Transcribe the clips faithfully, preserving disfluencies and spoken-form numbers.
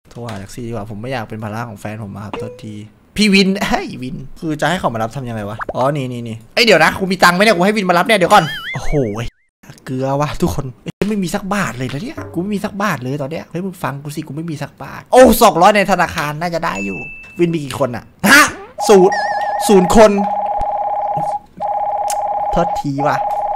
โทรหาแท็กซี่ดีกว่าผมไม่อยากเป็นภาระของแฟนผมครับโทษทีพี่วินเฮ้ยวินคือจะให้เขามารับทำยังไงวะอ๋อนี่นี่นี่ไอเดี๋ยวนะกูมีตังค์ไหมเนี่ยกูให้วินมารับเนี่ยเดี๋ยวก่อนโอ้โหเกลือวะทุกคนไม่มีสักบาทเลยนะเนี่ยกูไม่มีสักบาทเลยตอนเนี้ยเฮ้ยมึงฟังกูสิกูไม่มีสักบาทโอ้สองร้อยในธนาคารน่าจะได้อยู่วินมีกี่คนอะฮะศูนย์ศูนย์คนโทษทีว่ะ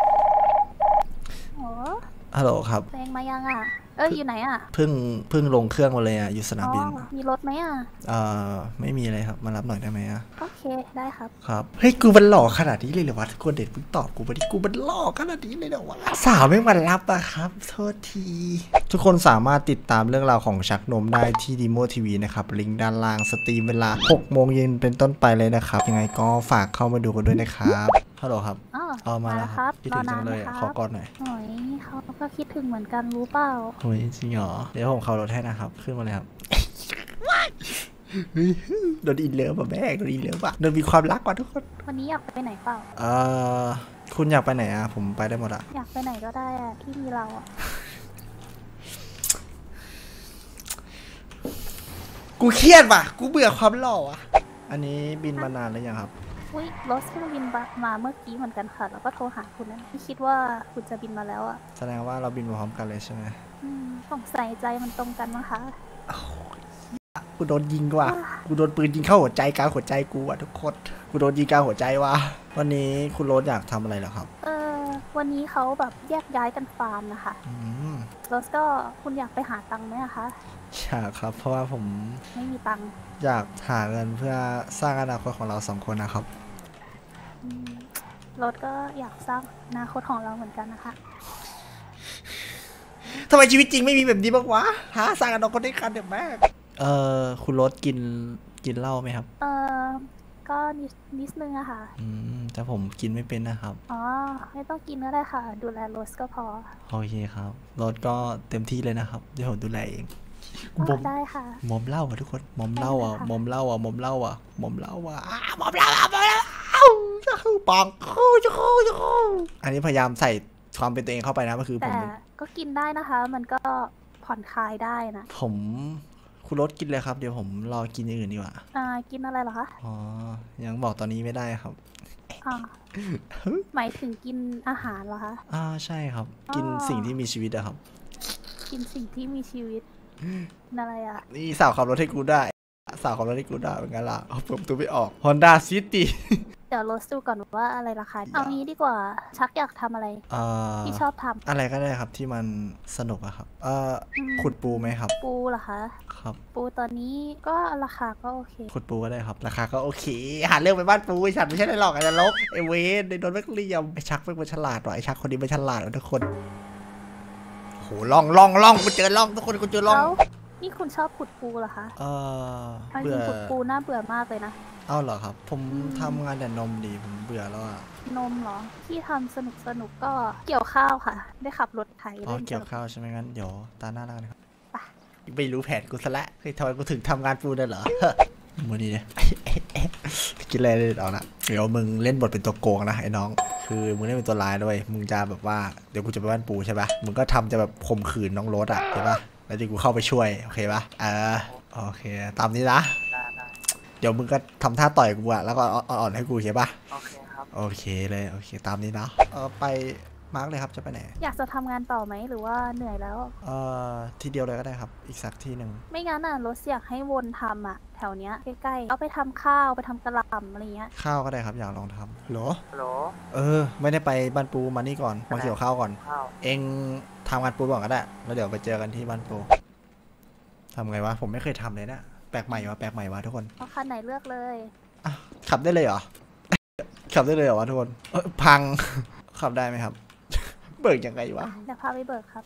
ฮัลโหลครับเพลงมายังอ่ะเอ้ยอยู่ไหนอ่ะเพิ่งเพิ่งลงเครื่องมาเลยอ่ะอยู่สนามบินมีรถไหมอ่ะเอ่อไม่มีเลยครับมารับหน่อยได้ไหมอ่ะโอเคได้ครับครับเฮ้ยกูมันหล่อขนาดนี้เลยเหรอวะทุกคนเด็ดเพิ่งตอบกูไปดิกูมันหล่อขนาดนี้เลยเหรอวะสาวไม่มารับอะครับโทษทีทุกคนสามารถติดตามเรื่องราวของชักนมได้ที่ดีโมทีวีนะครับลิงก์ด้านล่างสตรีมเวลาหกโมงเย็นเป็นต้นไปเลยนะครับยังไงก็ฝากเข้ามาดูกันด้วยนะครับฮัลโหลครับอ๋อมาแล้วครับคิดถึงจังเลยขอกอดหน่อยโอ้ยเขาก็คิดถึงเหมือนกันรู้เปล่าโอ้ยจริงเหรอเดี๋ยวผมขับรถให้นะครับขึ้นมาเลยครับโดนอินเลิฟป่ะแม่โดนอินเลิฟป่ะโดนมีความรักกว่าทุกคนวันนี้อยากไปไหนเปล่าเออคุณอยากไปไหนอ่ะผมไปได้หมดอ่ะอยากไปไหนก็ได้อ่ะที่มีเราอ่ะกูเครียดว่ะกูเบื่อความหล่ออ่ะอันนี้บินมานานแล้วยังครับอุ้ยรถเพิ่งบินมาเมื่อกี้เหมือนกันค่ะแล้วก็โทรหาคุณนะไม่คิดว่าคุณจะบินมาแล้วอ่ะแสดงว่าเราบินมาพร้อมกันเลยใช่ไหมอืมสงสัยใจมันตรงกันมั้งคะกูโดนยิงว่ะกูโดนปืนยิงเข้าหัวใจกลางหัวใจกูอ่ะทุกคนกูโดนยิงกลางหัวใจว่ะวันนี้คุณโรสอยากทำอะไรเหรอครับเออวันนี้เขาแบบแยกย้ายกันฟาร์มนะคะโรสก็คุณอยากไปหาตังค์ไหมอะคะอยากครับเพราะว่าผมไม่มีตังค์อยากหาเงินเพื่อสร้างอนาคตของเราสองคนนะครับโรสก็อยากสร้างอนาคตของเราเหมือนกันนะคะทำไมชีวิตจริงไม่มีแบบนี้บ้างวะหาสร้างอนาคตได้กันเดี๋ยวแม่เออคุณโรสกินกินเหล้าไหมครับเออก็นิดนิดนึงอะค่ะอืมแต่ผมกินไม่เป็นนะครับอ๋อไม่ต้องกินก็ได้ค่ะดูแลโรสก็พอโอเคครับโรสก็เต็มที่เลยนะครับเดี๋ยวผมดูแลเองได้ค่ะมอมเหล้าอ่ะทุกคนมอมเหล้าอ่ะมอมเหล้าอ่ะมอมเหล้าอ่ะมอมเหล้าอ่ะมอมเหล้าอ่ะมอมเหล้าจะคือปังคู่จะคู่จะคู่อันนี้พยายามใส่ความเป็นตัวเองเข้าไปนะก็คือผมก็กินได้นะคะมันก็ผ่อนคลายได้นะผมคุณรสกินเลยครับเดี๋ยวผมรอกินอย่างอื่นดีกว่าอ่ากินอะไรเหรอคะอ๋อยังบอกตอนนี้ไม่ได้ครับอ๋อหมายถึงกินอาหารเหรอคะอ่าใช่ครับกินสิ่งที่มีชีวิตอะครับกินสิ่งที่มีชีวิตอะไรอะนี่สาวขับรถให้กูได้สาวขับรถให้กูได้เป็นไงล่ะเอาผมตัวไม่ออก Honda City เดี๋ยวรถดูก่อนว่าอะไรราคาเอางี้ดีกว่าชักอยากทำอะไรที่ชอบทำอะไรก็ได้ครับที่มันสนุกอะครับเอ่อขุดปูไหมครับปูเหรอคะครับปูตอนนี้ก็ราคาก็โอเคขุดปูก็ได้ครับราคาก็โอเคหาเรื่องไปบ้านปูไอ้ฉันไม่ใช่ได้หรอกไอ้นรกไอ้เวนไอ้โดนแม็กเลียมไอ้ชักเป็นคนฉลาดว่ะไอ้ชักคนนี้มันฉลาดทุกคนโหล่องล่องล่องกูเจอล่องทุกคนกูเจอล่องนี่คุณชอบขุดปูเหรอคะเออเบื่อขุดปูน่าเบื่อมากเลยนะเอ้าเหรอครับผมทำงานแต่นมดีผมเบื่อแล้วอะนมเหรอที่ทำสนุกสนุกก็เกี่ยวข้าวค่ะได้ขับรถไถอ๋อเกี่ยวข้าวใช่ไหมงั้นเดี๋ยวตาหน้าแล้วกันครับไม่รู้แผนกูซะละเฮ้ยทำไมกูถึงทำงานปูได้เหรอมือดีเลยกินอะไรเลยเอาละเดี๋ยวมึงเล่นบทเป็นตัวโกงนะไอ้น้องคือมึงเล่นเป็นตัวร้ายด้วยมึงจะแบบว่าเดี๋ยวกูจะไปบ้านปูใช่ปะมึงก็ทำจะแบบข่มขืนน้องรถอ่ะใช่ปะแล้วที่กูเข้าไปช่วยโอเคปะเออโอเคตามนี้นะเดี๋ยวมึงก็ทำท่าต่อยกูอะแล้วก็อ่อนๆให้กูใช่ปะโอเคครับโอเคเลยโอเคตามนี้นะเออไปมาร์กเลยครับจะไปไหนอยากจะทำงานต่อไหมหรือว่าเหนื่อยแล้วเอ่อทีเดียวเลยก็ได้ครับอีกสักที่หนึ่งไม่งั้นอ่ะรถอยากให้วนทำอ่ะแถวเนี้ยใกล้ๆเอาไปทำข้าวไปทำกระหล่ำอะไรเงี้ยข้าวก็ได้ครับอยากลองทำหรอหรอเออไม่ได้ไปบ้านปูมานี่ก่อนมาเกี่ยวข้าวก่อนเองทำงานปูก่อนก็ได้แล้วเดี๋ยวไปเจอกันที่บ้านปูทำไงวะผมไม่เคยทำเลยนะแปลกใหม่วะแปลกใหม่วะทุกคนเอาคันไหนเลือกเลยอ่ะขับได้เลยเหรอขับได้เลยเหรอวะทุกคนเออพังขับได้ไหมครับเบิกยังไงวะเดี๋ยวพาไปเบิกครับ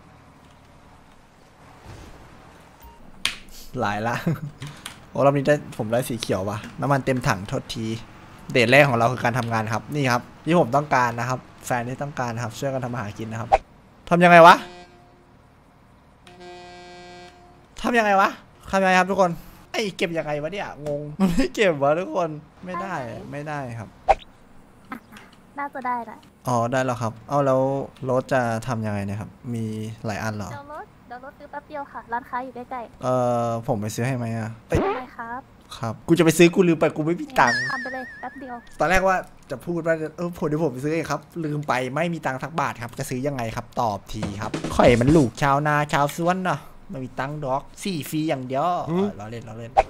หลายละโอ้รอบนี้ได้ผมได้สีเขียวว่ะน้ำมันเต็มถังโทษทีเดทแรกของเราคือการทำงานครับนี่ครับที่ผมต้องการนะครับแฟนที่ต้องการนะครับช่วยกันทำอาหารกินนะครับทำยังไงวะทำยังไงวะทำยังไงครับทุกคนไอ้เก็บยังไงวะเนี่ยงงมันไม่เก็บวะทุกคนไม่ได้ไม่ได้ครับน่าจะได้แหละอ๋อได้แล้วครับเอาแล้วรถจะทำยังไงเนี่ยครับมีหลายอันเหรอเดี๋ยวรถดี๋ยวรถซื้อแป๊บเดียวค่ะ ร้านค้าอยู่ใกล้เอ่อผมไปซื้อให้ไหมอ่ะๆเอ้ยทำไมครับครับกูจะไปซื้อกูลืมไปกูไม่มีตังค์ทำไปเลยแป๊บเดียวตอนแรกว่าจะพูดว่าเออผมเดี๋ยวผมไปซื้อเองครับลืมไปไม่มีตังค์ทักบาทครับจะซื้อยังไงครับตอบทีครับข่อยมันลูกชาวนาชาวสวนเนาะไม่มีตังค์ดอกสี่ฟรีอย่างเดียวเราเล่นเราเล่น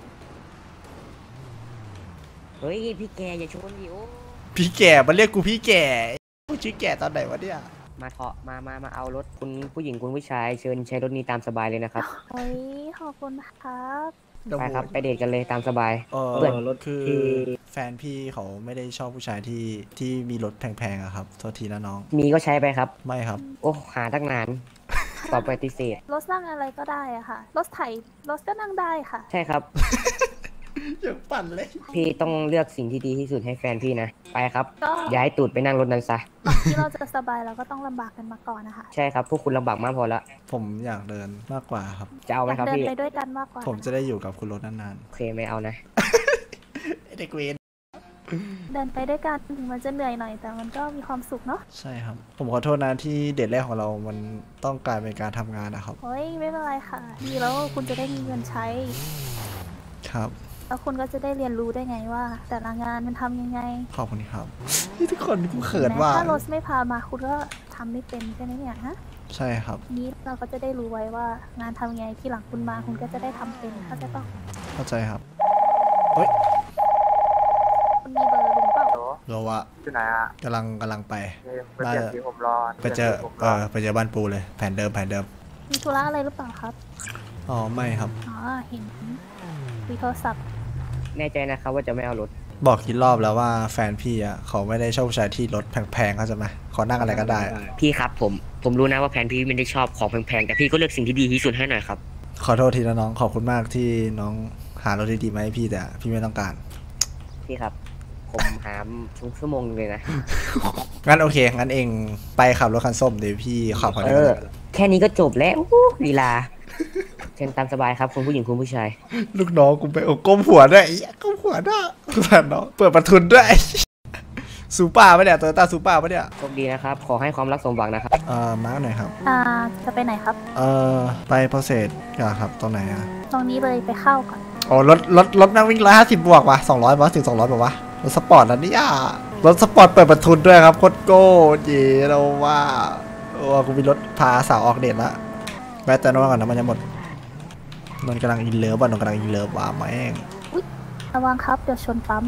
เฮ้ยพี่แกอย่าชนดิโอพี่แก่มาเรียกกูพี่แก่กูชื่อแก่ตอนไหนวะเนี่ยมาเถาะมามามาเอารถคุณผู้หญิงคุณผู้ชายเชิญใช้รถนี้ตามสบายเลยนะครับโอ้ยขอบคุณครับไปครับไปเดทกันเลยตามสบายเออเพื่อนรถคือแฟนพี่เขาไม่ได้ชอบผู้ชายที่ที่มีรถแพงๆอะครับโทษทีนะน้องมีก็ใช้ไปครับไม่ครับโอ้หาตั้งนานตอบปฏิเสธรถนั่งอะไรก็ได้อะค่ะ รถไถรถก็นั่งได้ค่ะใช่ครับอยากปั่นเลยพี่ต้องเลือกสิ่งที่ดีที่สุดให้แฟนพี่นะไปครับก็ย้ายตูดไปนั่งรถนั้นซะก่อนที่เราจะสบายเราก็ต้องลำบากกันมาก่อนนะคะใช่ครับพวกคุณลำบากมากพอละผมอยากเดินมากกว่าครับจะเอาไหมอยากครับเดินพี่ไปด้วยกันมากกว่าผมจะได้อยู่กับคุณรถนานโอเคไม่เอานะๆไอ้เด็กเวนเดินไปด้วยกันถึงมันจะเหนื่อยหน่อยแต่มันก็มีความสุขเนาะใช่ครับ ผมขอโทษนะที่เดทแรกของเรามันต้องกลายเป็นการทำงานนะครับเฮ้ยไม่เป็นไรค่ะ ดีแล้วคุณจะได้มีเงินใช้ครับแล้วคุณก็จะได้เรียนรู้ได้ไงว่า แต่ละงานมันทำยังไงขอบคุณครับนี่ทุกคนกูเขินแม้ว่าถ้าโรสไม่พามาคุณก็ทำไม่เป็นใช่ไหมเนี่ยฮะใช่ครับนี้เราก็จะได้รู้ไว้ว่างานทำยังไงที่หลังคุณมาคุณก็จะได้ทำเป็นเข้าใจป่ะเข้าใจครับเฮ้ยคุณมีเบอร์ลุงเปล่าเราวะอยู่ไหนอ่ะกำลังกำลังไปนี่ไปเปลี่ยนสีผมรอไปเจอปลี่ยนสีผมเอรออไปเจอบ้านปูเลยแผนเดิมแผนเดิมมีธุระอะไรหรือเปล่าครับอ๋อไม่ครับอ๋อเห็นคุยโทรศัพท์แน่ใจนะครับว่าจะไม่เอารถบอกกี่รอบแล้วว่าแฟนพี่อ่ะเขาไม่ได้ชอบผู้ชายที่รถแพงๆเขาใจะไหมขอนั่งอะไรก็ได้พี่ครับผมผมรู้นะว่าแฟนพี่ไม่ได้ชอบของแพงๆแต่พี่ก็เลือกสิ่งที่ดีที่สุดให้หน่อยครับขอโทษทีนะน้องขอบคุณมากที่น้องหารถดีๆมาให้พี่แต่พี่ไม่ต้องการพี่ครับ ผมหามชั่วโมงนึงเลยนะงั้นโอเคงั้นเองไปขับรถคันส้มเดี๋ยวพี่ขับคันเอนี้อ แค่นี้ก็จบแล้วอู้ลีลาเชิญตามสบายครับคุณผู้หญิงคุณผู้ชายลูกน้องกูไปโอ้ก้มหัวด้วยไอ้เหี้ยก้มหัวด้วยสงสารน้องเปิดประทุนด้วย ซูเปอร์ปะเนี่ยโตโยต้าซูเปอร์ปะเนี่ยโชคดีนะครับ ขอให้ความรักสมหวังนะครับเอ่อมาร์กหน่อยครับอ่าจะไปไหนครับเอ่อไปโปรเซสกันครับตรงไหนอ่ะตรงนี้เลยไปเข้าก่อนโอ้รถรถรถนั่งวิ่งร้อยห้าสิบบวกว่ะสองร้อยป่ะถึงสองร้อยป่ะวะรถสปอร์ตอันนี้อ่ะรถสปอร์ตเปิดประทุนด้วยครับโคตรโก้เย่เราว่าโอ้กูมีรถพาสาวออกเดทละแวะแต่นอนก่อนนะมันจะหมดนนท์กำลังอินเลิฟว่ะนนท์กำลังอินเลิฟว่ะแม่งระวังครับเดี๋ยวชนปั๊ม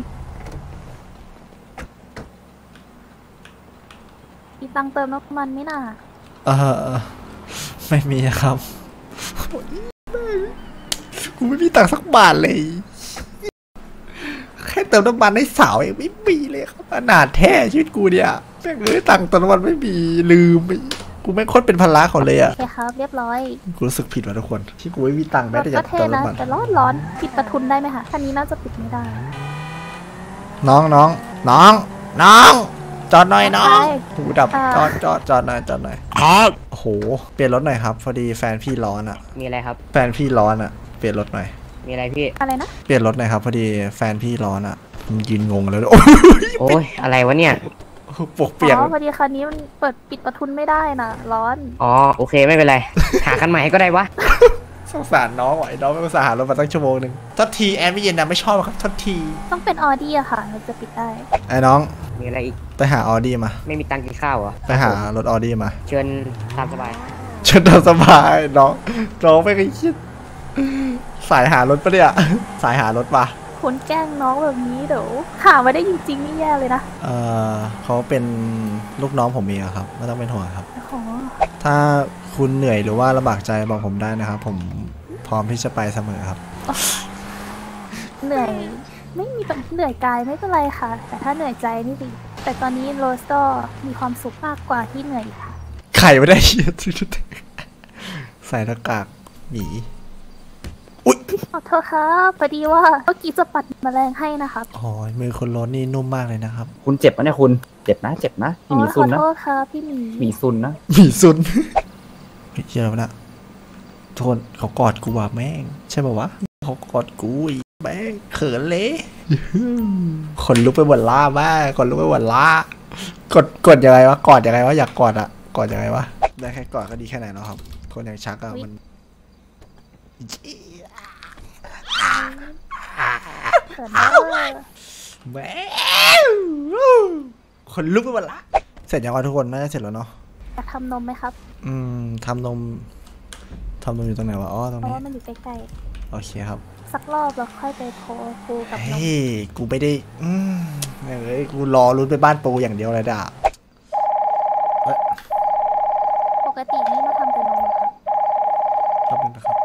มีตังค์เติมน้ำมันไหมน่ะเออไม่มีครับกูไม่มีตังค์สักบาทเลยแค่เติมน้ำมันให้สาวเองไม่มีเลยครับอนาถแท้ชีวิตกูเนี่ยแม่งเอ้ยตังค์เติมน้ำมันไม่มีลืมไปกูไม่งโคตรเป็นภาระเขาเลยอ่ะโอเคครับเรียบร้อยกูรู้สึกผิดว่ะทุกคนที่กูไม่มีตังค์แม้แต่ก็จะเท่เติมนะน้ำมันแต่ร้อนร้อนปิดประทุนได้ไหมคะคันนี้น่าจะปิดไม่ได้น้องน้องน้องน้องจอดหน่อยน้องไปหูดับอ่าจอดจอดจอดหน่อยจอดหน่อยครับโอ้โหเปลี่ยนรถหน่อยครับพอดีแฟนพี่ร้อนอ่ะมีอะไรครับแฟนพี่ร้อนอ่ะเปลี่ยนรถหน่อยมีอะไรพี่อะไรนะเปลี่ยนรถหน่อยครับพอดีแฟนพี่ร้อนอ่ะมันยืนงงแล้วโอ้ยโอ้ยอะไรวะเนี่ยปวกเปียกอ๋อพอดีคันนี้มันเปิดปิดประทุนไม่ได้น่ะ ร้อนอ๋อโอเคไม่เป็นไร หาคันใหม่ก็ได้วะสงสารน้องว่ะไอ้น้องไม่ภาษาหารถมาตั้งชั่วโมงหนึ่งทัดทีแอนไม่เย็นนะไม่ชอบครับทัดทีต้องเป็นออดี้อะค่ะเราจะปิดได้ไอ้น้องมีอะไรอีกไปหาออดี้มาไม่มีตังค์กินข้าวเหรอไปหารถออดี้มาเชิญตามสบายฉันทำสบายน้องน้องไม่เคยคิดสายหารถปะเนี่ยสายหารถปะคุณแกล้งน้องแบบนี้เดี๋ยวหามาได้จริงๆนี่แย่เลยนะเออเขาเป็นลูกน้องผมเองอะครับไม่ต้องเป็นห่วงครับโอ้โหถ้าคุณเหนื่อยหรือว่าลำบากใจบอกผมได้นะครับ ผมพร้อมที่จะไปเสมอครับเหนื่อย ไม่มีปัญเหนื่อยกายไม่เป็นไรค่ะ แต่ถ้าเหนื่อยใจนี่สิแต่ตอนนี้โรสก็มีความสุขมากกว่าที่เหนื่อยค่ะไข่ไม่ได้เชียใส่หน้ากากหมีขอโทษครับพอดีว่าเมื่อกี้จะปัดแมลงให้นะครับอ๋อมือคนรถนี่นุ่มมากเลยนะครับคุณเจ็บปะเนี่ยคุณ เจ็บนะ เจ็บนะอ๋พี่หมีอขซุอนนะโทษครับพี่หมีหมีซุนนะหมีซุนเฮ้ยเชื่อแล้วนะทุกคนเขากอดกูว่ะแม่ง ใช่ป่าวะเขากอดกูอีกแม่งเขินเลยขนลุกไปหมดล่ามากขนลุกไปหมดล่ากดกดยังไงวะกอดยังไงวะอยากกอดอะกอดยังไงวะได้แค่กอดก็ดีแค่ไหนแล้วครับคนอย่างชักอะอุ๊ยมันเขินเด้อแหมคนลุกไปหมดละเสร็จยังวะทุกคนน่าจะเสร็จแล้วเนาะอยากทำนมไหมครับอืมทำนมทำนมอยู่ตรงไหนวะอ๋อตรงเพราะนี้ว่ามันอยู่ใกล้โอเคครับๆสักรอบแล้วค่อยไปโทรปูกับนเฮ้มยกูไม่ได้อืมเฮ้ยกูรอรุ้นไปบ้านปูอย่างเดียวเลยด่ะปกตินี่มาทำแต่นมเหรอครับขอบคุณนะครับ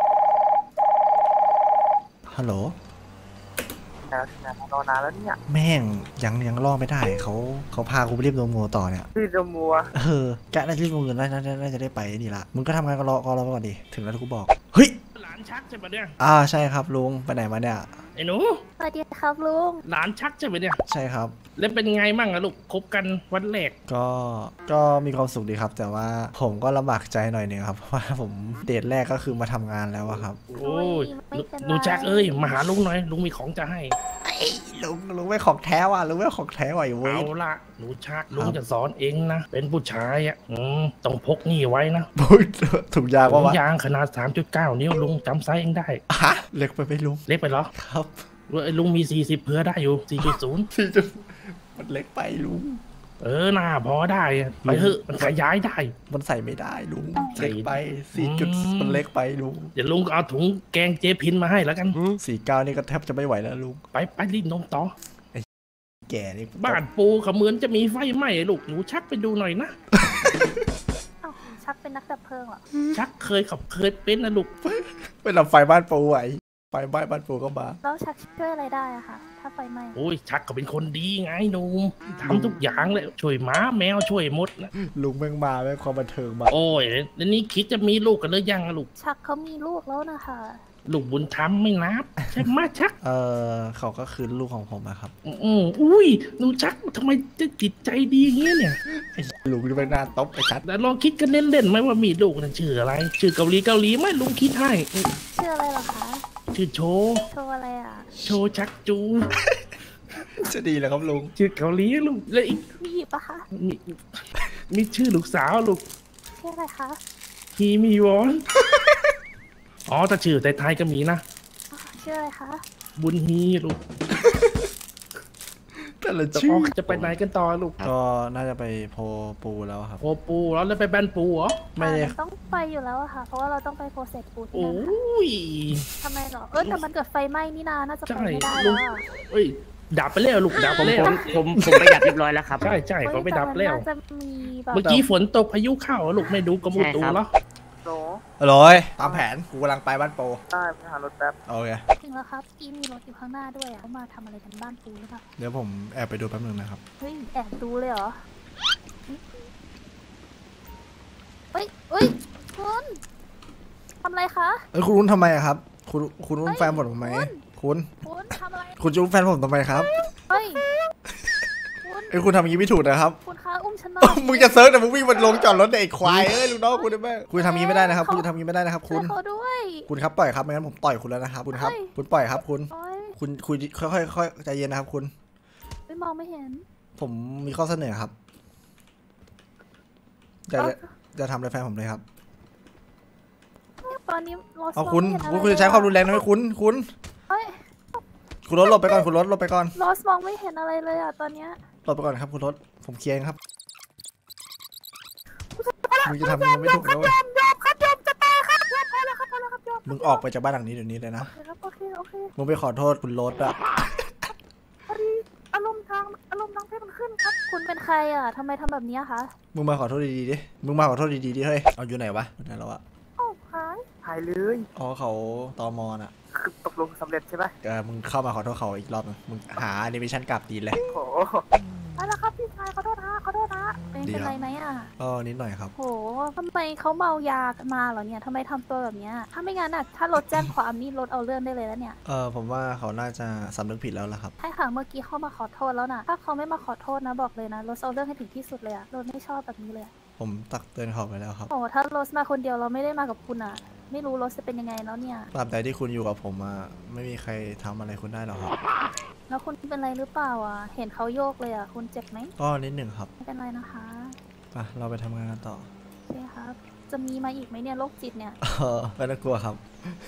ฮัลโหลแล้วที่ไหนรอนานแล้วเนี่ยแม่งยังยังล่อไม่ได้เขาเขาพากูไปเรียบดวงโมต่อเนี่ยพี่จะมัวเออกะได้รีบลงเงินน่าน่าน่าจะได้ไปนี่ละมึงก็ทำงานก็รอก็รอไปก่อนดิถึงแล้วที่กูบอกเฮ้ยหลานชักใช่ปะเนี่ยอ่าใช่ครับลุงไปไหนมาเนี่ยไอ้หนูสวัสดีครับลุงหลานชักใช่ปะเนี่ยใช่ครับแล้วเป็นไงมั่งอะลูกคบกันวันแรกก็ก็มีความสุขดีครับ แต่ว่าผมก็ลำบากใจหน่อยหนึงครับเพราะว่าผมเดทแรกก็คือมาทำงานแล้วอะครับโอ้ยไม่เป็นไรหนูชักเอ้ยมาหาลุงหน่อยลุงมีของจะให้ลุงลุงไม่ของแท้ว่ะลุงไม่ของแท้ว่ะไอ้เว้ยเอาละหนูชักลุงครับจะสอนเองนะเป็นผู้ชายอ่ะอืมต้องพกนี่ไว้นะพูดถุงยางถุว่าง วะยางขนาด สามจุดเก้า นิ้วลุงจำไซส์เองได้ฮะเล็กไปไหมลุงเล็กไปเหรอครับเอ้ยลุงมี สี่สิบ เพื่อได้อยู่ สี่จุดศูนย์พี่จะมันเล็กไปลุงเออหน้าพอได้อะไปเถอะมันขยายได้มันใส่ไม่ได้ลุงใส่เล็กไปสี่จุดอืมมันเล็กไปลุงเดี๋ยวลุงก็เอาถุงแกงเจพินมาให้แล้วกันสี่เก้านี่ก็แทบจะไม่ไหวแล้วลุงไปไปรีบนมต่อแก่นี่บ้านปูเขาเหมือนจะมีไฟไหม้ลูกหนูชักไปดูหน่อยนะเอ้าชักเป็นนักดับเพลิงเหรอชักเคยขับเคยเป็นนะลูกเป็นลำไฟบ้านปูไหวไฟบ้านบ้านปูก็มาแล้วชักช่วยอะไรได้อะคะถ้าไฟไหม้โอ้ยชักก็เป็นคนดีไงหนูทำทุกอย่างเลยช่วยหมาแมวช่วยมดนะลุงแม่งมาแม่งความบันเทิงมาโอ้ยแล้วนี่คิดจะมีลูกกันหรือยังอะลูกชักเขามีลูกแล้วนะคะลูกบุญธรรมไม่นับใช่ไหมชักเออเขาก็คือลูกของผมนะครับอืมอุ้ยหนูชักทำไมจะจิตใจดีอย่างเงี้ยเนี่ยลุงนี่แม่งหน้าต๊บไอ้ชัดแต่ลองคิดกันเล่นๆไหมว่ามีลูกนั่นชื่ออะไร ชื่อเกาหลีเกาหลีไหมลุงคิดให้ชื่ออะไรเหรอคะชื่อโชว์โชว์อะไรอ่ะโชว์ชักจูจะดีเลยครับลุงชื่อเกาหลีลูกแล้วอีกมีปะคะมีมีชื่อลูกสาวลูกชื่ออะไรคะฮีมีวอน อ๋อแต่ชื่อไทยๆก็มีนะอ๋อชื่ออะไรคะบุญฮีลูกแต่ละจะชื่อออกจะไปไหนกันต่อลูกก็น่าจะไปโพปูแล้วครับโอปูแล้วแล้วไปแบนปูเหรอไม่ได้อ่ามันต้องไปอยู่แล้วอะค่ะ เพราะว่าเราต้องไปโปรเซสปูที่โอ้นั่นค่ะยทำไมเหรอ เออแต่มันเกิดไฟไหม้นี่นาน่าจะไปใช่ไม่ได้ลุแล้วงอะเอ้ยดับไปแล้วลูกดับผไปมแล้วผมผมผมไปดับเรียบร้อยแล้วครับใช่ใช่เขาไปดับแล้วเฮ้ยต่มันน่าจะมีแบบเมื่อกี้ฝนตกพายุเข้าลูกไม่ดูกรมอุตุใช่ครับเหรอโหลอร่อยตามแผนกูกำลังไปบ้านปูได้ไปหารถแป๊บโอเคถึงแล้วครับอีมีรถอยู่ข้างหน้าด้วยอะเขามาทำอะไรกันบ้านปูหรือเปล่าเดี๋ยวผมแอบไปดูแป๊บนึงนะครับเฮ้ยแอบดูเลยเหรอเฮ้ยเฮ้ยคุณทำอะไรคะเอ้ยคุณรุ้นทำไมอะครับ คุณคุณรุ้นเฮ้ยแฟนผมไหมคุณคุณคุณทำอะไรคุณจะรุ้นแฟนผมทำไมครับเฮ้ยคุณเอ้ยคุณทำอย่างนี้ไม่ถูกนะครับคุณคะอุ้มฉันหน่อเอ้าย มึงจะเซิร์ชแต่มึงวิ่งมันลงจอดรถเนี่ยไอ้ควายเอ้ยลูกน้องคุณได้ไหมคุณทำอย่างนี้ไม่ได้นะครับ คุณทำอย่างนี้ไม่ได้นะครับช่คุวยณเขาด้วยคุณครับปล่อยครับไม่งั้นผมต่อยคุณแล้วนะครับ คุณครับเฮ้ยคุณปล่อยครับ คุณโอ๊ยคุณคุยค่อยๆค่อยๆใจเย็นนะครับ คุณไม่มองไม่เห็นผมมีข้อเสนอครับจะจะจะทำอะไรแฟนผมเลยครับตอนนี้รถเอาคุณมองคุณไเห็นคุณจะใช้ความรุนแรงนะไหมคุณ คุณเฮ้ยคุณรถหลบไปก่อน คุณรถหลบไปก่อนรถมองไม่เห็นอะไรเลยอ่ะตอนเนี้ยหลบไปก่อนครับคุณรถ ผมเคลียร์เองครับมึงจะทำยังไงไม่ถูกนะเว้ยยอมครับยอมจะตายครับยอมพอแล้วครับพอแล้วครับยอมมึงออกไปจากบ้านหลังนี้เดี๋ยวนี้เลยนะโอเคครับโอเคโอเคมึงไปขอโทษคุณรถอะพอดีอารมณ์ทางอารมณ์ทางเพศมันขึ้นครับ คุณเป็นใครอ่ะทำไมทำแบบนี้อะคะมึงมาขอโทษดีๆดิ มึงมาขอโทษดีๆดิเฮ้ย เอาอยู่ไหนวะอยู่ไหนแล้วอะโอ้หายหายเลยอ๋อเขาตอมอน่ะคือตกลงสำเร็จใช่ไหมเออมึงเข้ามาขอโทษเขาอีกรอบนึงมึงหาแอนิเมชันกลับดีเลยโอ้โหไปแล้วครับพี่ชายขอโทษนะขอโทษนะเป็นดีเป็นครับไรไหมอ่ะก็นิดหน่อยครับโหทำไมเขาเมายากันมาเหรอเนี่ยทำไมทำตัวแบบเนี้ยถ้าไม่งั้นอ่ะถ้ารถแจ้งความนี่รถเอาเรื่องได้เลยแล้วเนี่ยเออผมว่าเขาน่าจะสำนึกผิดแล้วล่ะครับใช่ค่ะเมื่อกี้เขามาขอโทษแล้วนะถ้าเขาไม่มาขอโทษนะบอกเลยนะรถเอาเรื่องให้ถึงที่สุดเลยอะรถไม่ชอบแบบนี้เลยอะผมตักเตือนเขาไปแล้วครับโอ้ถ้ารถมาคนเดียวเราไม่ได้มากับคุณอ่ะ ไม่รู้รถจะเป็นยังไงแล้วเนี่ยตราบใดที่คุณอยู่กับผมอะไม่มีใครทำอะไรคุณได้หรอกครับแล้วคุณเป็นไรหรือเปล่าอ่ะเห็นเขาโยกเลยอ่ะคุณเจ็บไหมก็นิดหนึ่งครับไม่เป็นไรนะคะไปเราไปทำงานกันต่อโอเคครับจะมีมาอีกไหมเนี่ยโรคจิตเนี่ยเออไม่ต้องกลัวครับ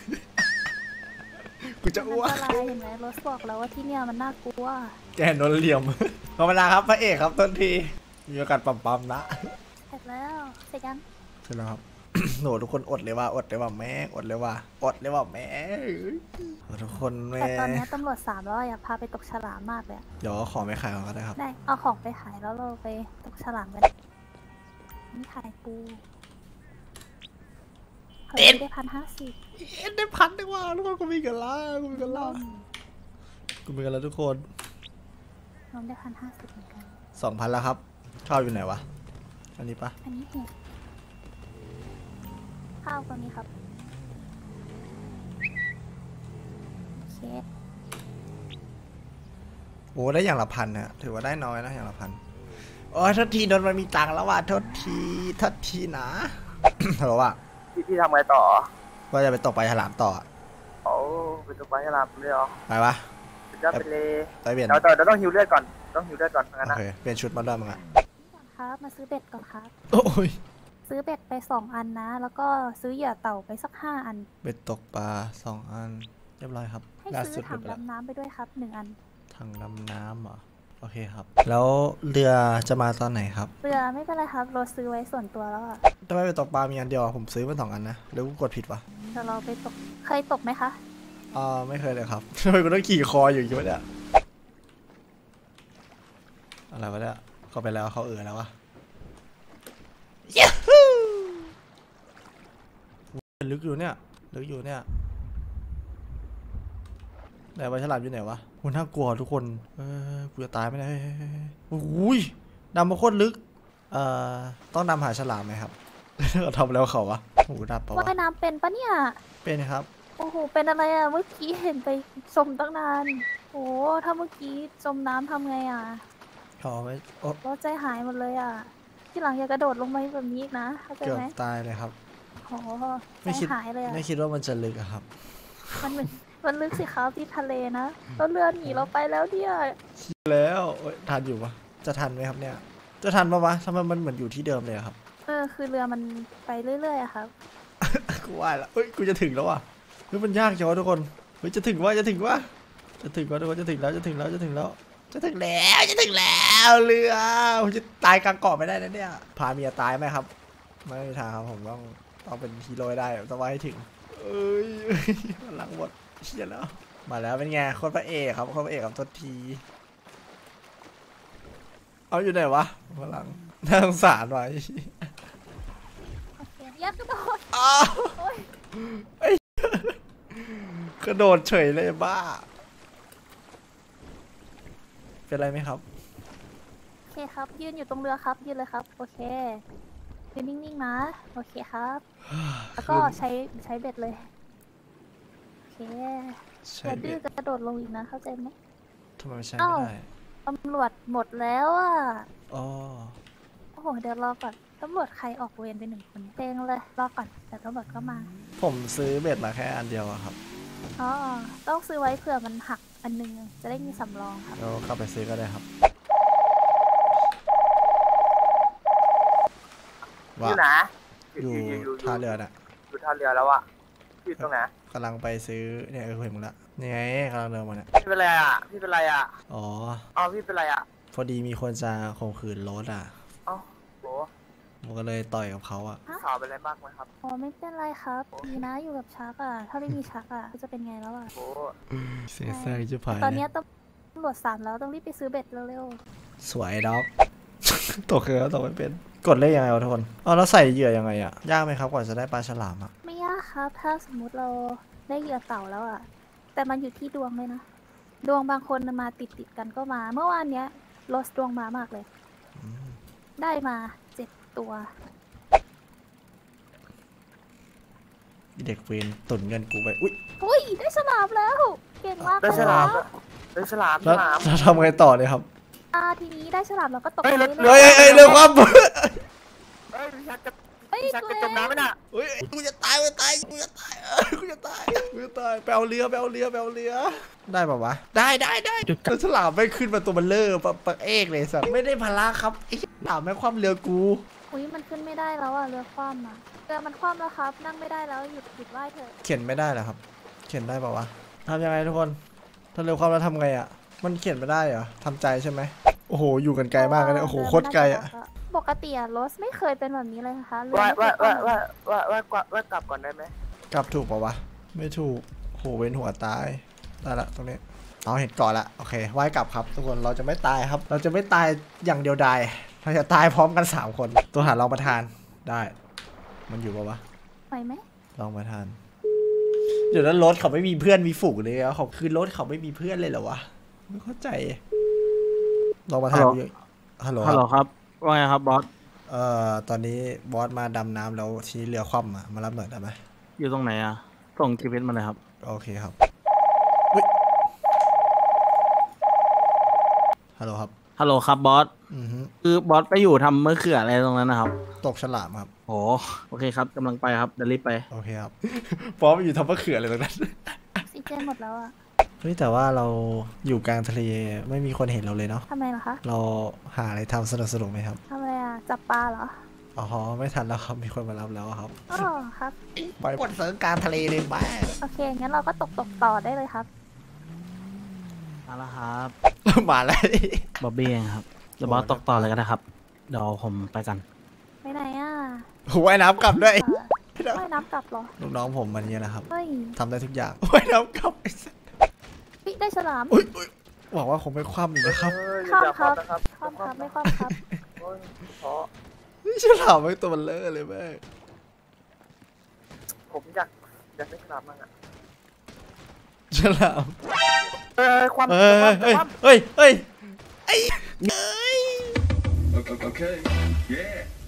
กูจะอ้วอักนตรายเห็นไหมโรสบอกแล้วว่าที่เนี่ยมันน่ากลัวแกโดนเหลี่ยม ธรรมดาครับพระเอกครับต้นทีมีโอกาสปั๊มๆนะเสร็จแล้วเสร็จยังใช่แล้วครับ โหทุกคนอดเลยว่าอดเลยว่าแม่อดเลยว่าอดเลยว่าแม่โหทุกคนแม่แต่ตอนนี้ตำรวจสามแล้วอยากพาไปตกฉลามมากเลยอะเดี๋ยวขอไม่ขายก่อนก็ได้ครับได้เอาของไปขายแล้วเราไปตกฉลามกันนี่ขายปูเฮ้ยได้พันห้าสิบเอ็นได้พันดีกว่าทุกคนกูมีกันละกูมีกันละกูมีกันแล้วทุกคนรวมได้พันห้าสิบเหมือนกันสองพันแล้วครับข้าวอยู่ไหนวะอันนี้ปะอันนี้เห็ดข้าวตัวนี้ครับโอเคโอ้ได้อย่างละพันนะถือว่าได้น้อยนะอย่างละพันโอ้ยโทษทีโดนมันมีตังค์แล้วว่ะโทษทีโทษทีนะ เพราะว่าพี่พี่ทำไงต่อว่าจะไปตกปลาฉลามต่อโอ้เป็นตัวปลาฉลามเลยเหรอไปปะสุดยอดไปเลยไปเปลี่ยนเดี๋ยวเดี๋ยวต้องหิวเลือดก่อนต้องหิวเลือดก่อนงั้นโอนะเคเปลี่ยนชุดมาด้วยมึงอะก่อนครับมาซื้อเบ็ดก่อนครับโอ้ยซื้อเบ็ดไปสองอันนะ แล้วก็ซื้อเหยื่อเต่าไปสักห้าอันเบ็ดตกปลาสองอันเรียบร้อยครับให้ล่าซื้สุอดถังเบ็ดไปแล้วดำน้ำไปด้วยครับหนึ่งอันถังดำน้ำเหรอโอเคครับ แล้วเรือจะมาตอนไหนครับเรือไม่เป็นไรครับเราซื้อไว้ส่วนตัวแล้วอะทำไมไปตกปลามีอันเดียวอะผมซื้อมาสองอันนะหรือกูกดผิดวะเดี๋ยวเราไปตกเคยตกไหมคะอ่าไม่เคยเลยครับ ทำไมกูต้องขี่คออยู่อย่างนี้วะเนี่ยอะไรวะเนี่ยเขาไปแล้วเขาเออแล้ววะลึกอยู่เนี่ยลึกอยู่เนี่ยไหนปลาฉลามอยู่ไหนวะโหน่ากลัวทุกคนเออกูจะตายไหมเนี่ยเฮ้ยเฮ้ยเฮ้ยโอ้ยดำมาโคตรลึกเอ่อต้องดำหาฉลามไหมครับ เขาทำแล้วเขาวะโอ้โหดับปะวะว่ายน้ำเป็นปะเนี่ยเป็นครับโอ้โหเป็นอะไรอะเมื่อกี้เห็นไปจมตั้งนานโอ้ถ้าเมื่อกี้จมน้ำทำไงอะเขาไม่โอ้เราใจหายหมดเลยอะที่หลังอย่ากระโดดลงไปแบบนี้อีกนะเข้าใจเกือบไหมตายเลยครับโอ้โหใจไม่คิดหายเลยอะไม่คิดว่ามันจะลึกอะครับมันเหมือนมันลึกสิครับที่ทะเลนะแล้วเรือหนีเราไปแล้วเนี่ยแล้วโอ๊ยทันอยู่ปะจะทันไหมครับเนี่ย จะทันปะวะทำไมมันเหมือนอยู่ที่เดิมเลยอะครับเออคือเรือมันไปเรื่อยๆอะครับกูว่าแล้วเอ้ยกูจะถึงแล้วว่ะเฮ้ยมันยากจังวะทุกคนเฮ้ยจะถึงว่าจะถึงว่าจะถึงว่าทุกคนจะถึงแล้วจะถึงแล้วจะถึงแล้ว จะถึงแล้วจะถึงแล้วเรือผมจะตายกลางเกาะไม่ได้นะเนี่ยพาเมียตายไหมครับ ไม่มีทางครับผมต้องต้องเป็นฮีโร่ให้ได้ต้องไว้ให้ถึงเอ้ยพลังหมดเชี่ยแล้วมาแล้วเป็นไงโคตรพระเอกครับโคตรพระเอกครับทศทีเอาอยู่ไหนวะพลังน่าสงสารว่ะโอเคยักกระโดดอ้าวโอ้ยไอ้กระโดดเฉยเลยบ้า เป็นไรไหมครับโอเคครับ ยืนอยู่ตรงเรือครับ ยืนเลยครับ โอเคยืนนิ่งๆนะ โอเคครับ แล้วก็ใช้ใช้เบ็ดเลย โอเคใช่อย่าเบ็ดื้อดกระโดดลงอีกนะ เข้าใจไหมทำไมใช้อ้าไม่วได้ตำรวจหมดแล้วอ่ะอ๋อโอ้โห เดี๋ยวรอก่อน ตำรวจใครออกเวรไปหนึ่งคนเพลงเลย รอก่อนเดี๋ยวตำรวจก็มาผมซื้อเบ็ดมาแค่อันเดียวอะครับอ๋อ ต้องซื้อไว้เผื่อมันหักอันหนึง จะได้มีสำรองครับแล้วเข้าไปซื้อก็ได้ครับอว่ายู่ไหนอยู่ท่าเรือน่ะอยู่ท่าเรือแล้วอะอยู่ตรงไหนกำลังไปซื้อเนี่ยเออเห็นมึงละนี่ไงกำลังเดินมาเนี่ยพี่เป็นไรอะพี่เป็นไรอะอ๋ออ๋อพี่เป็นไรอะพอดีมีคนจะข่มขืนรถอ่ะอ๋อโหผมก็เลยต่อยกับเขาอ่ะข่าวเป็นไรบ้างไหมครับอ๋อ ไม่เป็นไรครับดีนะอยู่กับชักอ่ะ ถ้าไม่มีชักอ่ะจะเป็นไงแล้วอ่ะโหเสียใจจะผ่านตอนเนี้ยตำรวจสามแล้วต้องรีบไปซื้อเบ็ดเร็วสวยด็อก ตกเคือตกไม่เป็น กดเลขยังไงวะทุกคนอ๋อแล้วใส่เหยื่อยังไงอ่ะ ยากไหมครับกว่าจะได้ปลาฉลามอ่ะๆ ไม่ยากครับ ถ้าสมมุติเราได้เหยื่อเต่าแล้วอ่ะ แต่มันอยู่ที่ดวงเลยนะ ดวงบางคนมันมาติดติดๆกันก็มา เมื่อวานเนี้ยโรสดวงมามากเลยอืมได้มาเจ็ดตัวเด็กเวนตุนเงินกูไป อุ้ยอุ้ย ได้ฉลามแล้ว เก่งมากได้ฉลามเลยนะได้ฉลามฉแล้วลามจะทำไงต่อเนี่ยครับอ่าทีนี้ได้ฉลามเราก็ตกเฮ้ยไปเรือเรื่เฮ้อย ยเฮ้ยเฮ้ยเร็วครับเฮ้ยพี่ชักจะๆเฮ้ยพี่ชักจะจมน้ำไหมน่ะเฮ้ยกูจะตายกูจะตายกูจะตายเออกูจะตายกูจะตายไปเอาเรือไปเอาเรือไปเอาเรือ ได้ป่าวะ ได้ได้ได้จุดกลับแล้วฉลามไม่ขึ้นมาตัวมันเลอะปะปะเอกเลยสัตว์ไม่ได้พละครับไอ้ฉลามแม่งคว่ำเรือกูอุ้ยมันขึ้นไม่ได้แล้วอ่ะเรือคว่ำอ่ะเรือมันคว่ำแล้วครับ นั่งไม่ได้แล้วหยุดหยุดไหว้เถอะเขียนไม่ได้เหรอครับ เขียนได้เปล่าวะทำยังไงทุกคนถ้าเร็วความแล้วทำไงอ่ะมันเขียนไม่ได้เหรอทำใจใช่ไหมโอ้โหอยู่กันไกลมากเลยนะโอ้โหโคตรไกลอ่ะปกติอะโรสไม่เคยเป็นแบบนี้เลยนะคะเรือว่าไม่เคว่ายคว่าว่ำว่าว่าว่าว่าว่ากลับก่อนได้ไหมกลับถูกเปล่าวะไม่ถูกโหเว้นหัวตายได้ละตรงนี้เอาเห็นก่อนละโอเคไหว้กลับครับทุกคนเราจะไม่ตายครับ เราจะไม่ตายอย่างเดียวดายเราจะตายพร้อมกันสามคนตัวหารองประธานได้ มันอยู่ปะวะไหวไหมรองประธานเดี๋ยวนั้นรถเขาไม่มีเพื่อนมีฝูงเลยอะเขาคือรถเขาไม่มีเพื่อนเลยเหรอวะไม่เข้าใจรองประธานอยู่ฮัลโหลฮัลโหลครับ ว่าไงครับบอสเอ่อตอนนี้บอสมาดำน้ำแล้วทีนี้เรือคว่ำอะมารับหน่อยได้ไหมอยู่ตรงไหนอ่ะ ส่งจีพีเอสมาเลยครับโอเคครับอุ๊ยฮัลโหลครับฮัลโหลครับบอสอือฮึคือบอสไปอยู่ทำมะเขืออะไรตรงนั้นนะครับตกฉลามครับโห โอเคครับกำลังไปครับ เดี๋ยวรีบไปโอเคครับ พร้อมอยู่ทำมะเขือเลยตรงนั้นออกซิเจนหมดแล้วอะเฮ้ยแต่ว่าเราอยู่กลางทะเลไม่มีคนเห็นเราเลยเนาะทำไมล่ะคะเราหาอะไรทำสนุกสนุกๆไหมครับทำอะไรอะจับปลาเหรออ๋อไม่ทันแล้วครับมีคนมารับแล้วครับอ๋อครับไปปนเสริงกลางทะเลเลยบ้าโอเค งั้นเราก็ตกตกต่อได้เลยครับมาแล้วครับมาแล้วบอบบี้เองครับเดี๋ยวบอสตกต่อเลยก็ได้ครับ เดี๋ยวผมไปกันไปไหนอะว่ายน้ำกลับด้วยเอ่อว่ายน้ำกลับเหรอลูกน้องผมมันเนี้ยแหละครับเฮ้ยทำได้ทุกอย่างว่ายน้ำกลับไอ้สัสพี่ได้ฉลามอุ้ยอุ้ยหวังว่าคงไม่คว่ำอีกนะครับเอออคว่ำย่าครับนะครับคว่ำครับ ไม่คว่ำครับโอ้ยเพราะนี่ฉลามไม่ตัวมันเลอะเลยแม่งผมอยากอยากได้ฉลามมากอะฉลามเออความเฮ้ยความเฮ้ยความเฮ้ยเฮ้ยไอ้เอ้ย Okay. Yeah.